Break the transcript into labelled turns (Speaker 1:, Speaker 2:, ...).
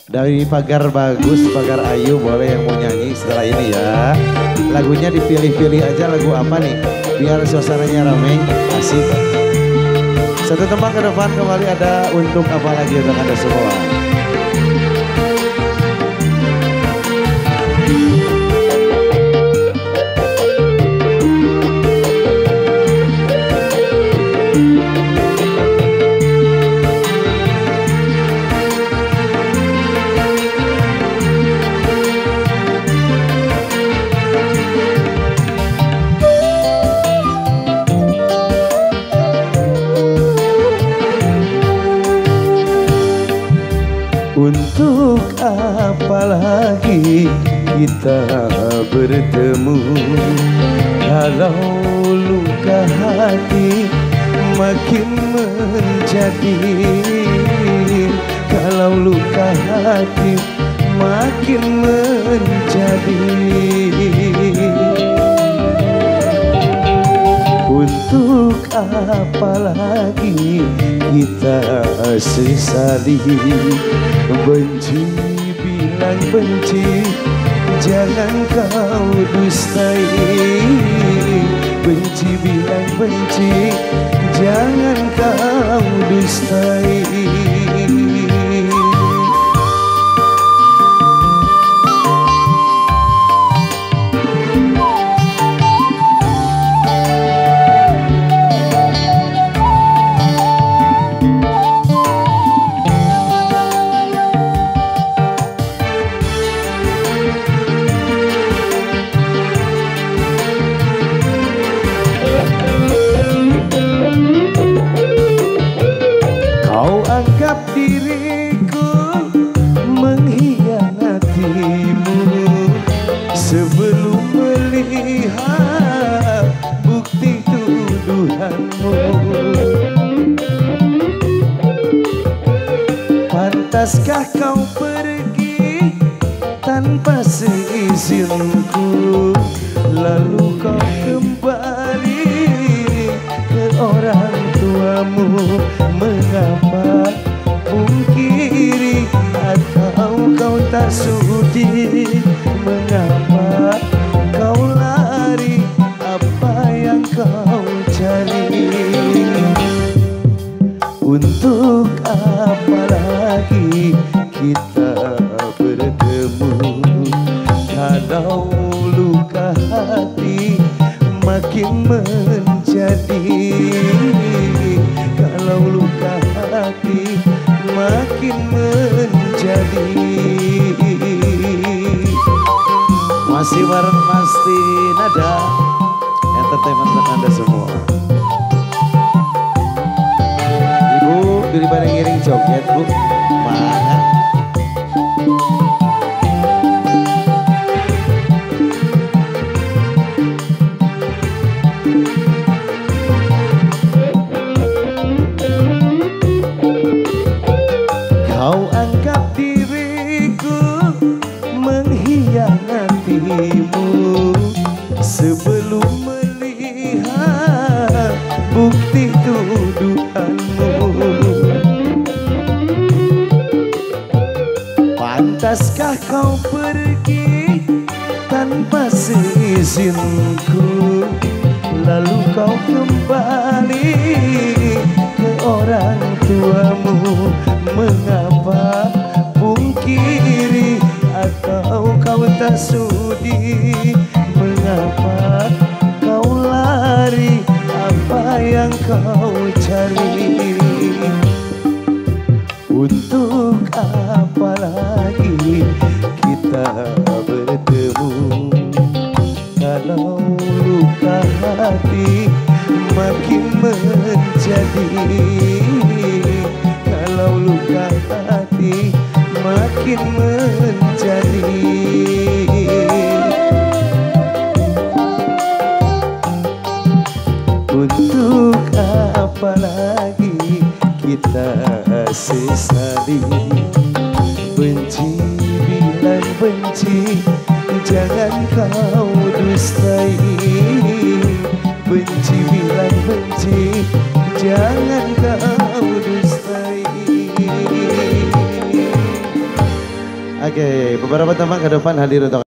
Speaker 1: Dari Pagar Bagus, Pagar Ayu, boleh yang mau nyanyi setelah ini ya. Lagunya dipilih-pilih aja, lagu apa nih? Biar suasananya ramai, asik. Satu tempat ke depan kembali ada untuk apa lagi untuk Anda semua. Untuk apa lagi kita bertemu, kalau luka hati makin menjadi, kalau luka hati makin menjadi. Untuk apa lagi kita sesali, benci bilang benci, jangan kau dustai. Benci bilang benci, jangan kau dustai. Anggap diriku mengkhianatimu sebelum melihat bukti tuduhanmu. Pantaskah kau pergi tanpa seizinku, lalu kau kembali ke orang tuamu? Mengapa pungkiri atau kau tak sudi? Mengapa kau lari? Apa yang kau cari? Untuk apa lagi kita bertemu, kalau luka hati makin menjadi, kalau luka hati makin menjadi. Masih bareng Pasti Nada Entertainment untuk Anda semua. Ibu daripada ngiring joget Bu, mana? Kau anggap diriku mengkhianatimu sebelum melihat bukti tuduhanmu. Pantaskah kau pergi tanpa seizinku, lalu kau kembali ke orang tuamu? Mengapa pungkiri atau kau tak sudi? Mengapa kau lari? Apa yang kau cari? Untuk apa lagi kita bertemu, kalau luka hati makin menjadi, kalau luka hati makin menjadi. Untuk apa lagi kita sesali, benci bilang benci, jangan kau dustai. Benci bilang benci, jangan kau dustai. Oke, beberapa teman ke depan hadir untuk